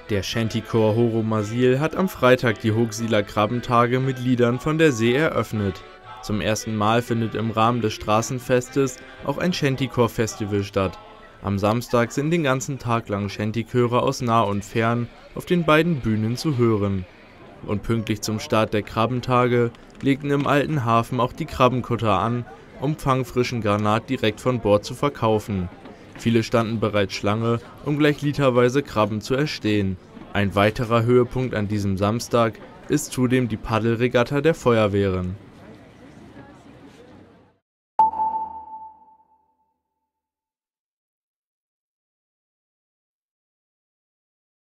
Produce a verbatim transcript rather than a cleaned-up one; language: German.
Der Shantychor Horo Masil hat am Freitag die Hoogsieler Krabbentage mit Liedern von der See eröffnet. Zum ersten Mal findet im Rahmen des Straßenfestes auch ein Shantychor-Festival statt. Am Samstag sind den ganzen Tag lang Shantychöre aus nah und fern auf den beiden Bühnen zu hören. Und pünktlich zum Start der Krabbentage legten im alten Hafen auch die Krabbenkutter an, um fangfrischen Granat direkt von Bord zu verkaufen. Viele standen bereits Schlange, um gleich literweise Krabben zu erstehen. Ein weiterer Höhepunkt an diesem Samstag ist zudem die Paddelregatta der Feuerwehren.